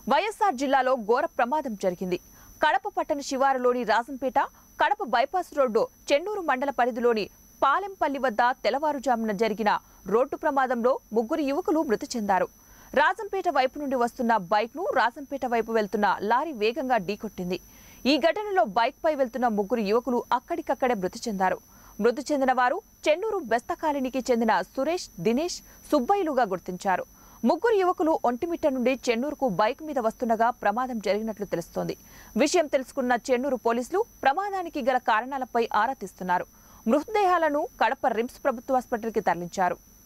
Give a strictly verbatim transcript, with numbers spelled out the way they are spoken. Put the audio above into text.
వైఎస్ఆర్ జిల్లాలో ఘోర ప్రమాదం జరిగింది. కడప పట్టణ శివారులోని రాజంపేట కడప బైపాస్ రోడ్డు చెన్నూరు మండల పరిధిలోని పాలెంపల్లి వద్ద తెల్లవారుజామున జరిగిన రోడ్డు ప్రమాదంలో ముగ్గురు యువకులు మృతి చెందారు. రాజంపేట వైపు నుండి వస్తున్న బైక్ ను రాజంపేట వైపు వెళ్తున్న లారీ వేగంగా ఢీకొట్టింది. ఈ ఘటనలో బైక్ పై వెళ్తున్న ముగ్గురు యువకులు అక్కడికక్కడే మృతి చెందారు. మృతి చెందిన వారు చెన్నూరు బెస్త కాలనీకి చెందిన సురేష్, దినేష్, సుబ్బయ్యలుగా గుర్తించారు. ముగ్గురు యువకులు ఒంటిమిట్ట నుండి చెన్నూరుకు బైక్ మీద వస్తుండగా ప్రమాదం జరిగినట్లు తెలుస్తోంది. విషయం తెలుసుకున్న చెన్నూరు పోలీసులు ప్రమాదానికి గల కారణాలపై ఆరా తీస్తున్నారు. మృతదేహాలను కడప రిమ్స్ ప్రభుత్వ ఆసుపత్రికి తరలించారు.